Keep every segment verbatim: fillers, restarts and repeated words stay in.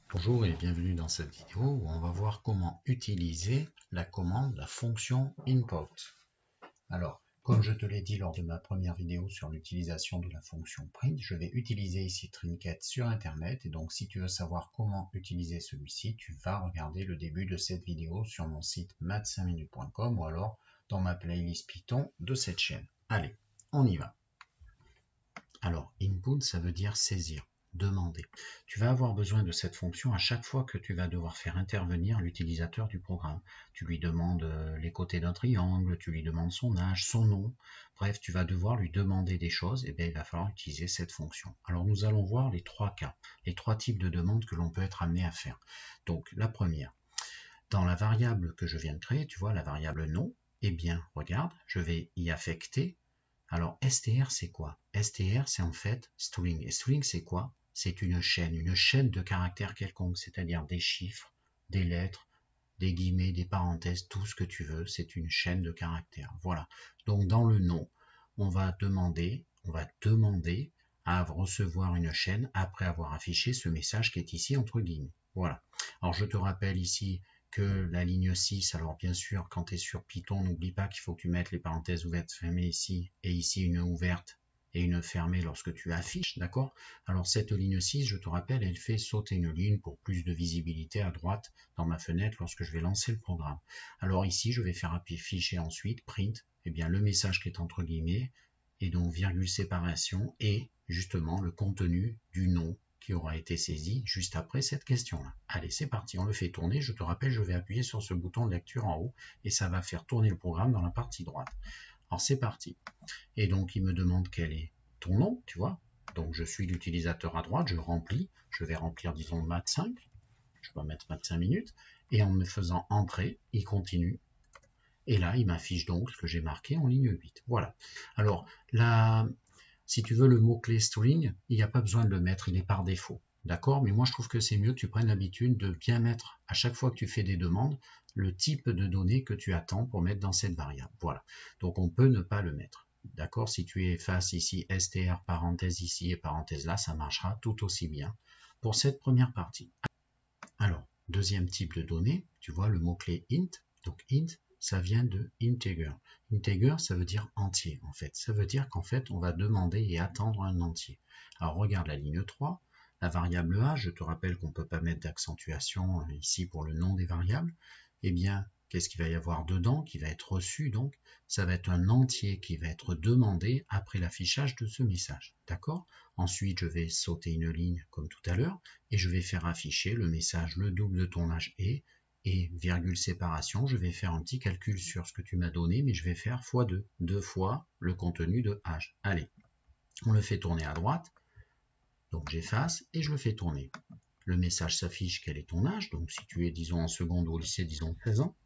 Bonjour et bienvenue dans cette vidéo où on va voir comment utiliser la commande, la fonction import. Alors, comme je te l'ai dit lors de ma première vidéo sur l'utilisation de la fonction print, je vais utiliser ici Trinket sur internet et donc si tu veux savoir comment utiliser celui-ci, tu vas regarder le début de cette vidéo sur mon site maths cinq minutes point com ou alors dans ma playlist Python de cette chaîne. Allez, on y va. Alors, input, ça veut dire saisir, demander. Tu vas avoir besoin de cette fonction à chaque fois que tu vas devoir faire intervenir l'utilisateur du programme. Tu lui demandes les côtés d'un triangle, tu lui demandes son âge, son nom. Bref, tu vas devoir lui demander des choses, et bien il va falloir utiliser cette fonction. Alors, nous allons voir les trois cas, les trois types de demandes que l'on peut être amené à faire. Donc, la première, dans la variable que je viens de créer, tu vois, la variable nom, eh bien, regarde, je vais y affecter. Alors, str, c'est quoi? Str, c'est en fait string. Et string, c'est quoi? C'est une chaîne, une chaîne de caractères quelconques, c'est-à-dire des chiffres, des lettres, des guillemets, des parenthèses, tout ce que tu veux, c'est une chaîne de caractères. Voilà. Donc, dans le nom, on va demander, on va demander à recevoir une chaîne après avoir affiché ce message qui est ici entre guillemets. Voilà. Alors, je te rappelle ici que la ligne six, alors bien sûr, quand tu es sur Python, n'oublie pas qu'il faut que tu mettes les parenthèses ouvertes fermées ici, et ici une ouverte et une fermée lorsque tu affiches, d'accord? Alors cette ligne six, je te rappelle, elle fait sauter une ligne pour plus de visibilité à droite dans ma fenêtre lorsque je vais lancer le programme. Alors ici, je vais faire afficher ensuite, print, eh bien le message qui est entre guillemets, et donc virgule séparation, et justement le contenu du nom qui aura été saisi juste après cette question-là. Allez, c'est parti, on le fait tourner. Je te rappelle, je vais appuyer sur ce bouton de lecture en haut et ça va faire tourner le programme dans la partie droite. Alors, c'est parti. Et donc, il me demande quel est ton nom, tu vois. Donc, je suis l'utilisateur à droite, je remplis. Je vais remplir, disons, maths cinq. Je vais mettre maths cinq minutes. Et en me faisant entrer, il continue. Et là, il m'affiche donc ce que j'ai marqué en ligne huit. Voilà. Alors, là, si tu veux le mot-clé string, il n'y a pas besoin de le mettre, il est par défaut. D'accord? Mais moi, je trouve que c'est mieux que tu prennes l'habitude de bien mettre, à chaque fois que tu fais des demandes, le type de données que tu attends pour mettre dans cette variable. Voilà. Donc, on peut ne pas le mettre. D'accord? Si tu effaces ici str, parenthèse ici et parenthèse là, ça marchera tout aussi bien pour cette première partie. Alors, deuxième type de données, tu vois le mot-clé int. Donc, int, ça vient de integer. Integer, ça veut dire entier, en fait. Ça veut dire qu'en fait, on va demander et attendre un entier. Alors, regarde la ligne trois, la variable a, je te rappelle qu'on ne peut pas mettre d'accentuation ici pour le nom des variables. Eh bien, qu'est-ce qu'il va y avoir dedans qui va être reçu? Donc, ça va être un entier qui va être demandé après l'affichage de ce message. D'accord? Ensuite, je vais sauter une ligne comme tout à l'heure et je vais faire afficher le message le double de ton âge est et virgule séparation, je vais faire un petit calcul sur ce que tu m'as donné, mais je vais faire fois deux, deux fois le contenu de âge. Allez, on le fait tourner à droite, donc j'efface et je le fais tourner. Le message s'affiche quel est ton âge, donc si tu es disons en seconde ou au lycée, disons treize ans,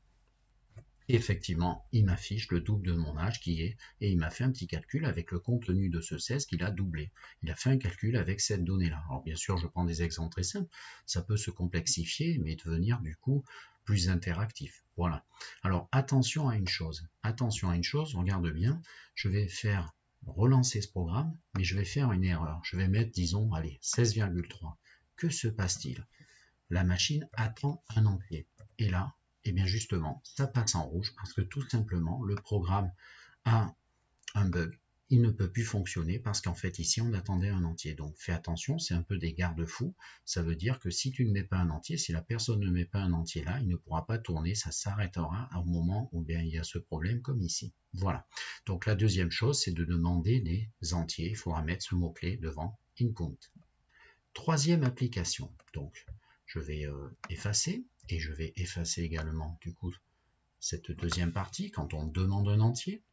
et effectivement, il m'affiche le double de mon âge qui est, et il m'a fait un petit calcul avec le contenu de ce seize qu'il a doublé. Il a fait un calcul avec cette donnée-là. Alors bien sûr, je prends des exemples très simples, ça peut se complexifier, mais devenir du coup plus interactif. Voilà. Alors attention à une chose, attention à une chose, regarde bien, je vais faire relancer ce programme, mais je vais faire une erreur. Je vais mettre, disons, allez, seize virgule trois. Que se passe-t-il? La machine attend un entier. Et là, et eh bien justement, ça passe en rouge parce que tout simplement, le programme a un bug. Il ne peut plus fonctionner parce qu'en fait, ici, on attendait un entier. Donc, fais attention, c'est un peu des garde-fous. Ça veut dire que si tu ne mets pas un entier, si la personne ne met pas un entier là, il ne pourra pas tourner, ça s'arrêtera au moment où bien il y a ce problème comme ici. Voilà. Donc, la deuxième chose, c'est de demander des entiers. Il faudra mettre ce mot-clé devant input. Troisième application. Donc, je vais euh, effacer et je vais effacer également du coup cette deuxième partie quand on demande un entier.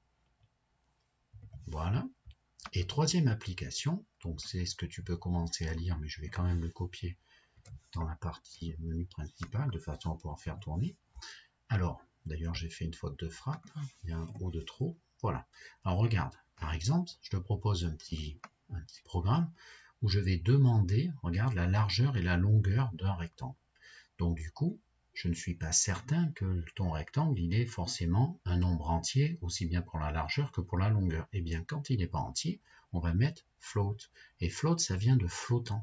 Voilà. Et troisième application, donc c'est ce que tu peux commencer à lire, mais je vais quand même le copier dans la partie menu principale de façon à pouvoir faire tourner. Alors, d'ailleurs j'ai fait une faute de frappe, il y a un O de trop. Voilà. Alors regarde, par exemple, je te propose un petit, un petit programme où je vais demander, regarde, la largeur et la longueur d'un rectangle. Donc du coup, je ne suis pas certain que ton rectangle, il est forcément un nombre entier, aussi bien pour la largeur que pour la longueur. Eh bien, quand il n'est pas entier, on va mettre float. Et float, ça vient de flottant.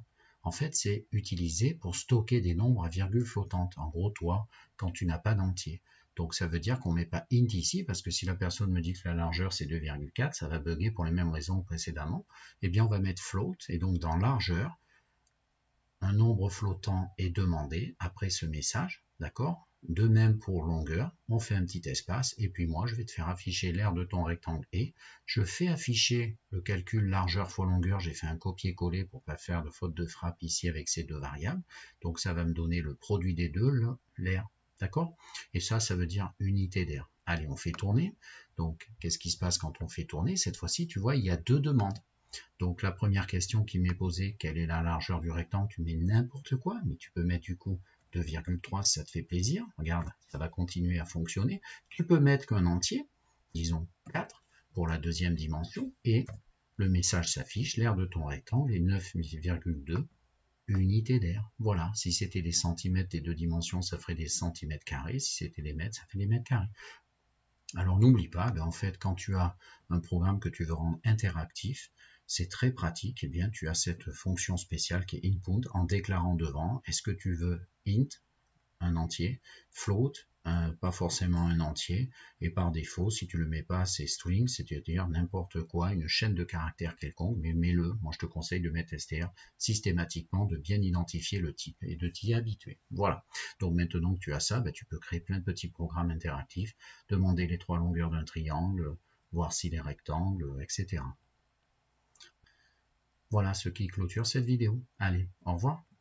En fait, c'est utilisé pour stocker des nombres à virgule flottante. En gros, toi, quand tu n'as pas d'entier. Donc ça veut dire qu'on ne met pas int ici, parce que si la personne me dit que la largeur c'est deux virgule quatre, ça va bugger pour les mêmes raisons que précédemment. Eh bien on va mettre float, et donc dans largeur, un nombre flottant est demandé après ce message, d'accord? De même pour longueur, on fait un petit espace, et puis moi je vais te faire afficher l'aire de ton rectangle et je fais afficher le calcul largeur fois longueur, j'ai fait un copier-coller pour pas faire de faute de frappe ici avec ces deux variables, donc ça va me donner le produit des deux, l'aire. D'accord? Et ça, ça veut dire unité d'air. Allez, on fait tourner. Donc, qu'est-ce qui se passe quand on fait tourner? Cette fois-ci, tu vois, il y a deux demandes. Donc, la première question qui m'est posée, quelle est la largeur du rectangle? Tu mets n'importe quoi, mais tu peux mettre du coup deux virgule trois si ça te fait plaisir. Regarde, ça va continuer à fonctionner. Tu peux mettre qu'un entier, disons quatre, pour la deuxième dimension, et le message s'affiche, l'aire de ton rectangle est neuf virgule deux unité d'air. Voilà, si c'était des centimètres des deux dimensions, ça ferait des centimètres carrés. Si c'était des mètres, ça fait des mètres carrés. Alors n'oublie pas, ben en fait, quand tu as un programme que tu veux rendre interactif, c'est très pratique. Eh bien, tu as cette fonction spéciale qui est input en déclarant devant, est-ce que tu veux int, un entier, float, un, pas forcément un entier, et par défaut, si tu le mets pas, c'est string, c'est-à-dire n'importe quoi, une chaîne de caractères quelconque, mais mets-le. Moi, je te conseille de mettre str systématiquement, de bien identifier le type et de t'y habituer. Voilà. Donc maintenant que tu as ça, ben, tu peux créer plein de petits programmes interactifs, demander les trois longueurs d'un triangle, voir s'il est rectangle, et cetera. Voilà ce qui clôture cette vidéo. Allez, au revoir.